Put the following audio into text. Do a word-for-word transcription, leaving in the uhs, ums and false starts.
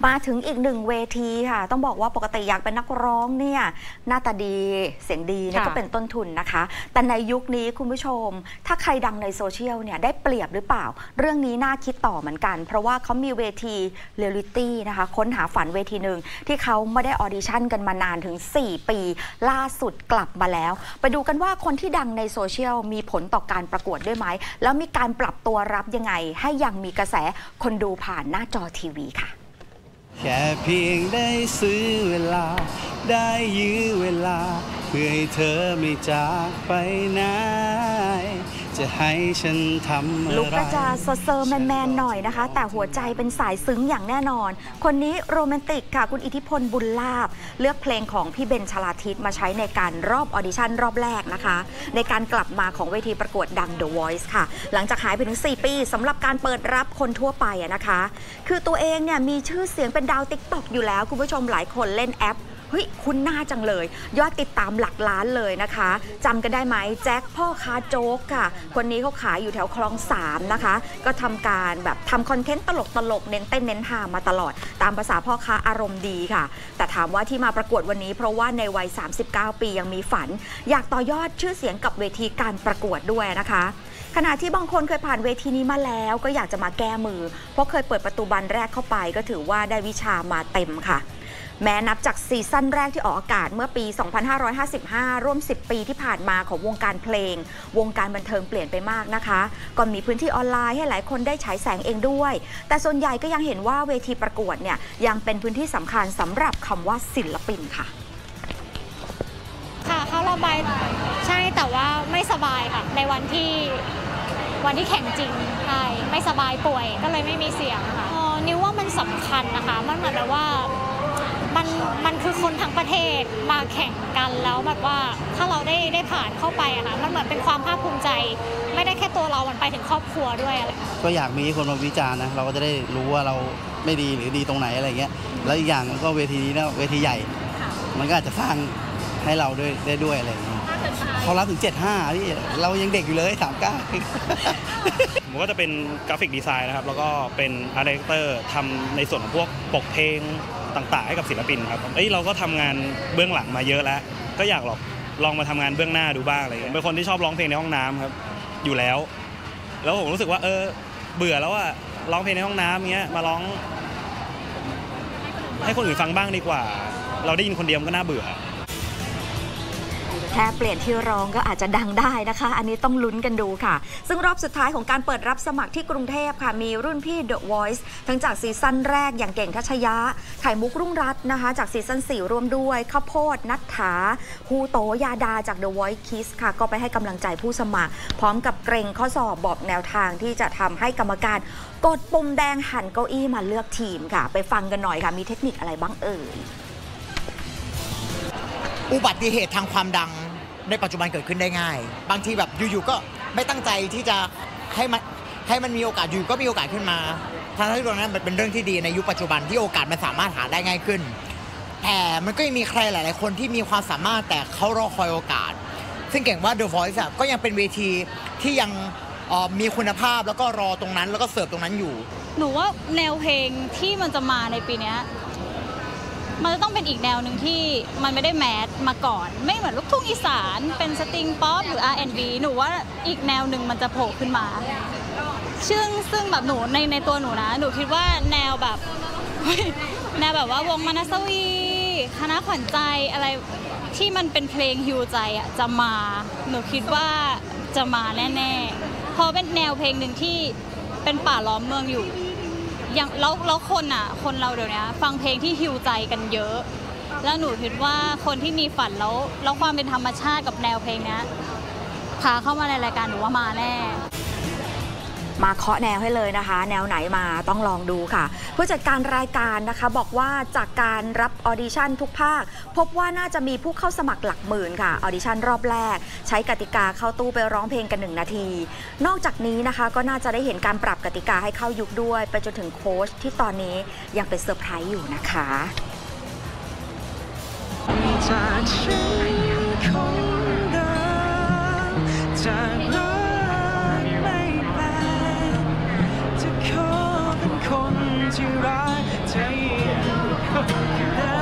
มาถึงอีกหนึ่งเวทีค่ะต้องบอกว่าปกติอยากเป็นนักร้องเนี่ยหน้าตาดีเสียงดีเนี่ยก็เป็นต้นทุนนะคะแต่ในยุคนี้คุณผู้ชมถ้าใครดังในโซเชียลเนี่ยได้เปรียบหรือเปล่าเรื่องนี้น่าคิดต่อเหมือนกันเพราะว่าเขามีเวทีเรียลลิตี้นะคะค้นหาฝันเวทีหนึ่งที่เขาไม่ได้ออดิชั่นกันมานานถึงสี่ปีล่าสุดกลับมาแล้วไปดูกันว่าคนที่ดังในโซเชียลมีผลต่อการประกวดด้วยไหมแล้วมีการปรับตัวรับยังไงให้ยังมีกระแสคนดูผ่านหน้าจอทีวีค่ะแค่เพียงได้ซื้อเวลาได้ยื้อเวลาเพื่อให้เธอไม่จากไปไหนจะให้ฉันทำอะไรลุกก็จะเซอร์แมนๆหน่อยนะคะแต่หัวใจเป็นสายซึ้งอย่างแน่นอนคนนี้โรแมนติกค่ะคุณอิทธิพลบุญลาภเลือกเพลงของพี่เบนชลาทิศมาใช้ในการรอบออดิชั่นรอบแรกนะคะในการกลับมาของเวทีประกวดดัง The Voice ค่ะหลังจากหายไปถึงสี่ปีสำหรับการเปิดรับคนทั่วไปนะคะคือตัวเองเนี่ยมีชื่อเสียงเป็นดาวติ๊กต็อกอยู่แล้วคุณผู้ชมหลายคนเล่นแอปเฮ้ยคุณหน้าจังเลยยอดติดตามหลักล้านเลยนะคะจำกันได้ไหมแจ็คพ่อค้าโจ๊กค่ะคนนี้เขาขายอยู่แถวคลองสามนะคะก็ทำการแบบทำคอนเทนต์ตลกตลกเน้นเต้นเน้นฮามาตลอดตามภาษาพ่อค้าอารมณ์ดีค่ะแต่ถามว่าที่มาประกวดวันนี้เพราะว่าในวัยสามสิบเก้าปียังมีฝันอยากต่อยอดชื่อเสียงกับเวทีการประกวดด้วยนะคะขณะที่บางคนเคยผ่านเวทีนี้มาแล้วก็อยากจะมาแก้มือเพราะเคยเปิดประตูบานแรกเข้าไปก็ถือว่าได้วิชามาเต็มค่ะแม้นับจากซีซั่นแรกที่ออกอากาศเมื่อปี สองพันห้าร้อยห้าสิบห้า ร่วม สิบ ปีที่ผ่านมาของวงการเพลงวงการบันเทิงเปลี่ยนไปมากนะคะก็มีพื้นที่ออนไลน์ให้หลายคนได้ฉายแสงเองด้วยแต่ส่วนใหญ่ก็ยังเห็นว่าเวทีประกวดเนี่ยยังเป็นพื้นที่สำคัญสำหรับคำว่าศิลปินค่ะค่ะเข้ารอบใบใช่แต่ว่าไม่สบายค่ะในวันที่วันที่แข่งจริงใช่ไม่สบายป่วยก็เลยไม่มีเสียงค่ะนิ้วว่ามันสำคัญนะคะมันเหมือนแบบว่ามันมันคือคนทั้งประเทศมาแข่งกันแล้วแบบว่าถ้าเราได้ได้ผ่านเข้าไปอะค่ะมันเหมือนเป็นความภาคภูมิใจไม่ได้แค่ตัวเรามันไปถึงครอบครัวด้วยอะไรก็อยากมีคนมาวิจารณ์นะเราก็จะได้รู้ว่าเราไม่ดีหรือดีตรงไหนอะไรเงี้ยแล้วอีกอย่างก็เวทีนี้นะเวทีใหญ่มันก็อาจจะสร้างให้เราด้วยได้ด้วยอะไรอย่างเงี้ยเขารับถึงเจ็ดสิบห้าพี่เรายังเด็กอยู่เลยสามสิบเก้าผมก็จะเป็นกราฟิกดีไซน์นะครับแล้วก็เป็นอาร์ตดีเรคเตอร์ทำในส่วนของพวกปกเพลงต่างๆให้กับศิลปินครับเอ้ยเราก็ทำงานเบื้องหลังมาเยอะแล้วก็อยากลองลองมาทำงานเบื้องหน้าดูบ้างอะไรเงี้ยเป็นคนที่ชอบร้องเพลงในห้องน้ำครับอยู่แล้วแล้วผมรู้สึกว่าเออเบื่อแล้วอะร้องเพลงในห้องน้ำเงี้ยมาร้องให้คนอื่นฟังบ้างดีกว่าเราได้ยินคนเดียวก็น่าเบื่อแค่เปลี่ยนที่ร้องก็อาจจะดังได้นะคะอันนี้ต้องลุ้นกันดูค่ะซึ่งรอบสุดท้ายของการเปิดรับสมัครที่กรุงเทพค่ะมีรุ่นพี่ The Voice ทั้งจากซีซั่นแรกอย่างเก่งทัชยะไข่มุกรุ่งรัตน์นะคะจากซีซั่นสี่ร่วมด้วยข้าวโพดนัทธาฮูโตยาดาจาก The Voice Kids ค่ะก็ไปให้กำลังใจผู้สมัครพร้อมกับเกรงข้อสอบบอกแนวทางที่จะทำให้กรรมการกดปุ่มแดงหันเก้าอี้มาเลือกทีมค่ะไปฟังกันหน่อยค่ะมีเทคนิคอะไรบ้างเอ่ยอุบัติเหตุทางความดังในปัจจุบันเกิดขึ้นได้ง่ายบางทีแบบอยู่ๆก็ไม่ตั้งใจที่จะให้มันให้มันมีโอกาสอยู่ก็มีโอกาสขึ้นมาทั้งที่ตรงนั้นมันเป็นเรื่องที่ดีในยุคปัจจุบันที่โอกาสมันสามารถหาได้ง่ายขึ้นแต่มันก็ยังมีใครหลายๆคนที่มีความสามารถแต่เขารอคอยโอกาสซึ่งเก่งว่า The Voice ก็ยังเป็นเวทีที่ยังมีคุณภาพแล้วก็รอตรงนั้นแล้วก็เสิร์ฟตรงนั้นอยู่หนูว่าแนวเพลงที่มันจะมาในปีนี้มันจะต้องเป็นอีกแนวหนึ่งที่มันไม่ได้แมสมาก่อนไม่เหมือนลูกทุ่งอีสานเป็นสตริงป๊อปหรือ อาร์ แอนด์ บี หนูว่าอีกแนวหนึ่งมันจะโผล่ขึ้นมาซึ่งซึ่งแบบหนูในในตัวหนูนะหนูคิดว่าแนวแบบแนวแบบว่าวงมนัสวีคณะขวัญใจอะไรที่มันเป็นเพลงฮิวใจอ่ะจะมาหนูคิดว่าจะมาแน่ๆเพราะเป็นแนวเพลงหนึ่งที่เป็นป่าล้อมเมืองอยู่อย่างแล้วแล้วคนอ่ะคนเราเดี๋ยวนี้ฟังเพลงที่ฮิวใจกันเยอะแล้วหนูคิดว่าคนที่มีฝันแล้วแล้วความเป็นธรรมชาติกับแนวเพลงนี้พาเข้ามาในรายการหนูว่ามาแน่มาเคาะแนวให้เลยนะคะแนวไหนมาต้องลองดูค่ะผู้จัดการรายการนะคะบอกว่าจากการรับออดิชั่นทุกภาคพบว่าน่าจะมีผู้เข้าสมัครหลักหมื่นค่ะออดิชั่นรอบแรกใช้กติกาเข้าตู้ไปร้องเพลงกันหนึ่งนาทีนอกจากนี้นะคะก็น่าจะได้เห็นการปรับกติกาให้เข้ายุคด้วยไปจนถึงโค้ชที่ตอนนี้ยังเป็นเซอร์ไพรส์อยู่นะคะคนที่ร้ายใจแค่นั้น